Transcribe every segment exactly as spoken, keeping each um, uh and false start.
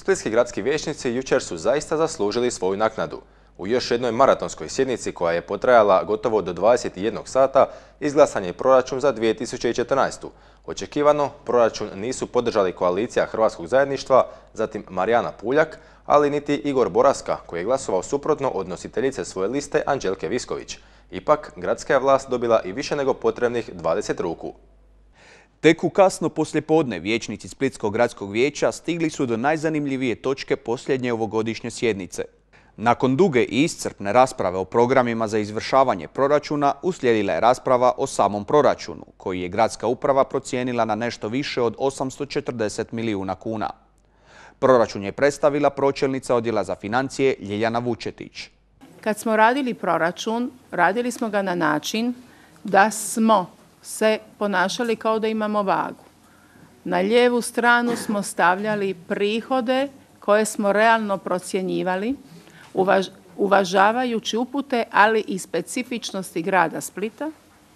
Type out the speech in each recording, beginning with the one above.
Splitski gradski vijećnici jučer su zaista zaslužili svoju naknadu. U još jednoj maratonskoj sjednici koja je potrajala gotovo do dvadeset jednog sata izglasan je proračun za dvije tisuće četrnaestu. Očekivano, proračun nisu podržali koalicija Hrvatskog zajedništva, zatim Marijana Puljak, ali niti Igor Boraska koji je glasovao suprotno od nositeljice svoje liste Anđelke Visković. Ipak, gradska je vlast dobila i više nego potrebnih dvadeset ruku. Tek u kasno poslijepodne vijećnici Splitskog gradskog vijeća stigli su do najzanimljivije točke posljednje ovogodišnje sjednice. Nakon duge i iscrpne rasprave o programima za izvršavanje proračuna, uslijedila je rasprava o samom proračunu, koji je gradska uprava procijenila na nešto više od osamsto četrdeset milijuna kuna. Proračun je predstavila pročelnica odjela za financije Ljiljana Vučetić. Kad smo radili proračun, radili smo ga na način da smo se ponašali kao da imamo vagu. Na lijevu stranu smo stavljali prihode koje smo realno procjenjivali, uvaž, uvažavajući upute, ali i specifičnosti grada Splita.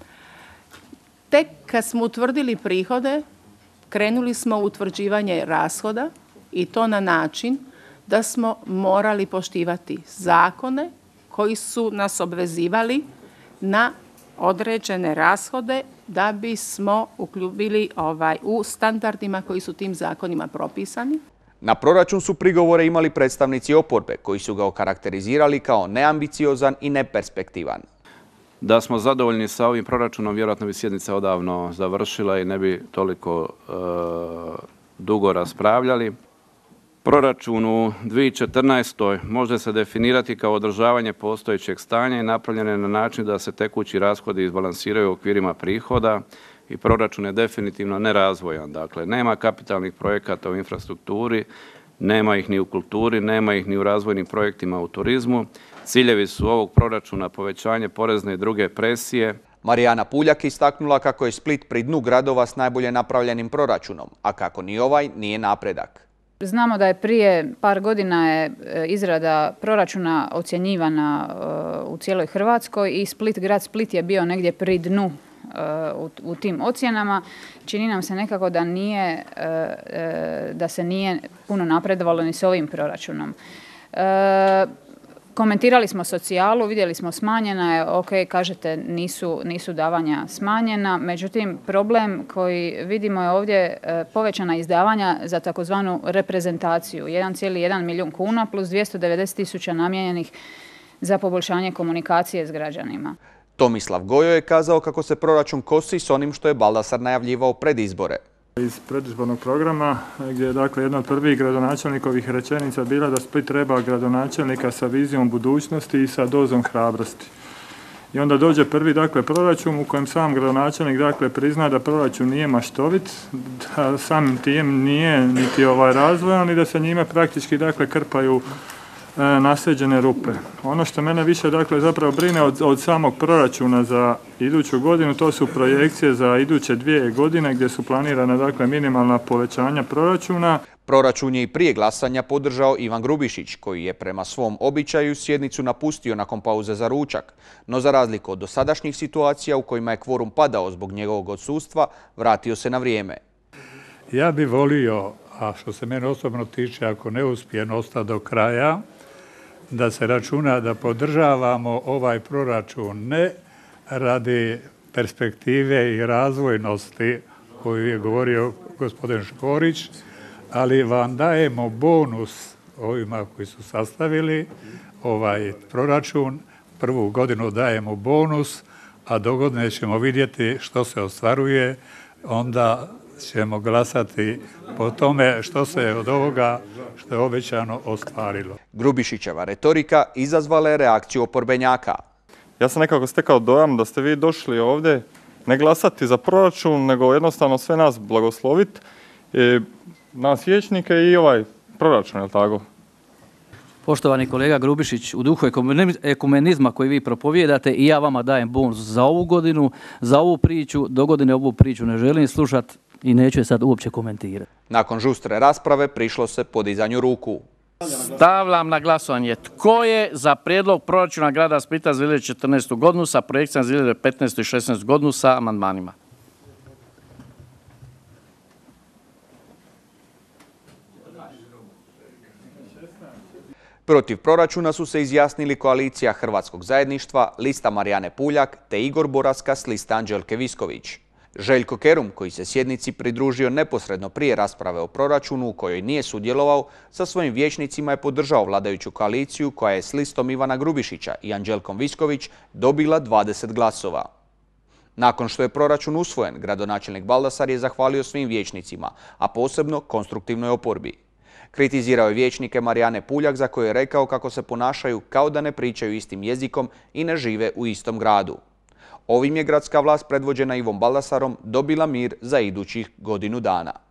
Tek kad smo utvrdili prihode, krenuli smo u utvrđivanje rashoda i to na način da smo morali poštivati zakone koji su nas obvezivali na određene rashode da bismo uklubili ovaj, u standardima koji su tim zakonima propisani. Na proračun su prigovore imali predstavnici oporbe koji su ga okarakterizirali kao neambiciozan i neperspektivan. Da smo zadovoljni sa ovim proračunom, vjerojatno bi sjednica odavno završila i ne bi toliko e, dugo raspravljali. Proračun u dvije tisuće četrnaestoj može se definirati kao održavanje postojećeg stanja i napravljen je na način da se tekući rashodi izbalansiraju u okvirima prihoda i proračun je definitivno nerazvojan. Dakle, nema kapitalnih projekata u infrastrukturi, nema ih ni u kulturi, nema ih ni u razvojnim projektima u turizmu. Ciljevi su ovog proračuna povećanje porezne i druge presije. Marijana Puljak istaknula kako je Split pri dnu gradova s najbolje napravljenim proračunom, a kako ni ovaj nije napredak. Znamo da je prije par godina je izrada proračuna ocjenjivana u cijeloj Hrvatskoj i Split, grad Split je bio negdje pri dnu u, u tim ocjenama. Čini nam se nekako da, nije, da se nije puno napredovalo ni s ovim proračunom. Komentirali smo socijalu, vidjeli smo smanjena je, ok, kažete nisu, nisu davanja smanjena, međutim problem koji vidimo je ovdje povećana izdavanja za takozvanu reprezentaciju, jedan zarez jedan milijun kuna plus dvjesto devedeset tisuća namijenjenih za poboljšanje komunikacije s građanima. Tomislav Gojo je kazao kako se proračun kosi s onim što je Baldasar najavljivao pred izbore. Iz predizbornog programa gdje je dakle jedna od prvih gradonačelnikovih rečenica bila da Split treba gradonačelnika sa vizijom budućnosti i sa dozom hrabrosti. I onda dođe prvi dakle proračun u kojem sam gradonačelnik dakle prizna da proračun nije maštovit, da samim tim nije niti ovaj razvojan i da se njime praktički dakle krpaju e, nasljeđene rupe. Ono što mene više dakle zapravo brine od, od samog proračuna za iduću godinu, to su projekcije za iduće dvije godine gdje su planirana dakle minimalna povećanja proračuna. Proračun je i prije glasanja podržao Ivan Grubišić, koji je prema svom običaju sjednicu napustio nakon pauze za ručak, no za razliku od dosadašnjih situacija u kojima je kvorum padao zbog njegovog odsustva, vratio se na vrijeme. Ja bih volio, a što se mene osobno tiče, ako ne uspijem ostati do kraja, da se računa da podržavamo ovaj proračun ne radi perspektive i razvojnosti koju je govorio gospodin Škorić, ali vam dajemo bonus ovima koji su sastavili ovaj proračun. Prvu godinu dajemo bonus, a dogodine ćemo vidjeti što se ostvaruje, onda ćemo glasati po tome što se od ovoga što je obećano ostvarilo. Grubišićeva retorika izazvala je reakciju oporbenjaka. Ja sam nekako stekao dojam da ste vi došli ovdje ne glasati za proračun, nego jednostavno sve nas blagosloviti, nas vijećnike i ovaj proračun, je li tako? Poštovani kolega Grubišić, u duhu ekumenizma koji vi propovijedate i ja vama dajem bonus za ovu godinu, za ovu priču, do godine ovu priču ne želim slušati i neću je sad uopće komentirati. Nakon žustre rasprave prišlo se podizanju ruku. Stavljam na glasovanje tko je za prijedlog proračuna grada Splita za dvije tisuće četrnaestu godinu sa projekcijama za dvije tisuće petnaestu i šesnaestu godinu sa amandmanima. Protiv proračuna su se izjasnili koalicija Hrvatskog zajedništva, lista Marijane Puljak te Igor Boraska s liste Anđelke Visković. Željko Kerum, koji se sjednici pridružio neposredno prije rasprave o proračunu u kojoj nije sudjelovao, sa svojim vijećnicima je podržao vladajuću koaliciju koja je s listom Ivana Grubišića i Anđelkom Visković dobila dvadeset glasova. Nakon što je proračun usvojen, gradonačelnik Baldasar je zahvalio svim vijećnicima, a posebno konstruktivnoj oporbi. Kritizirao je vijećnike Marijane Puljak za koje je rekao kako se ponašaju kao da ne pričaju istim jezikom i ne žive u istom gradu. Ovim je gradska vlast predvođena Ivom Baldasarom dobila mir za idućih godinu dana.